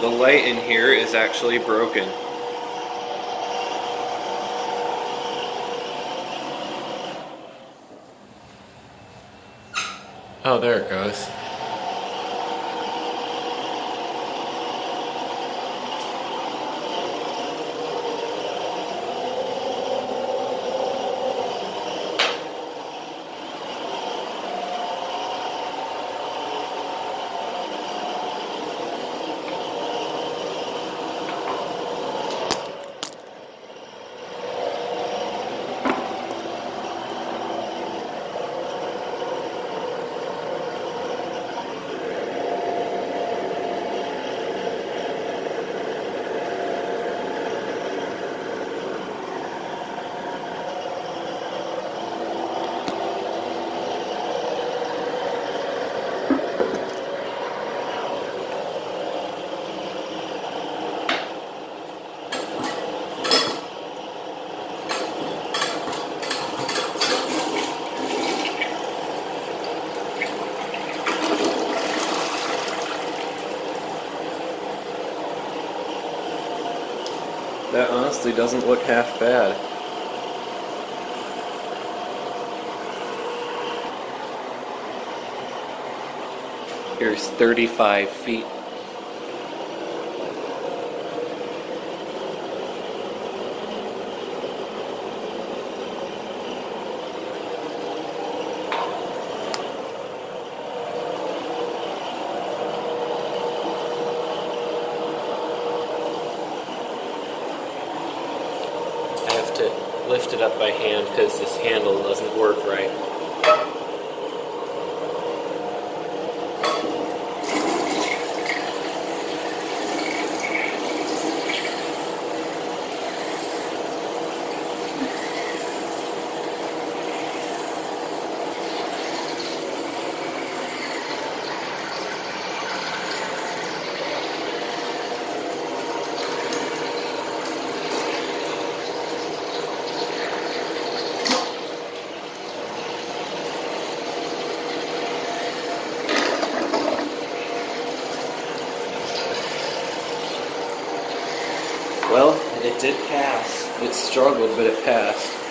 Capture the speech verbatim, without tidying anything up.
The light in here is actually broken. Oh, there it goes. That honestly doesn't look half bad. Here's thirty-five feet. To lift it up by hand because this handle doesn't work right. Well, it did pass. It struggled, but it passed.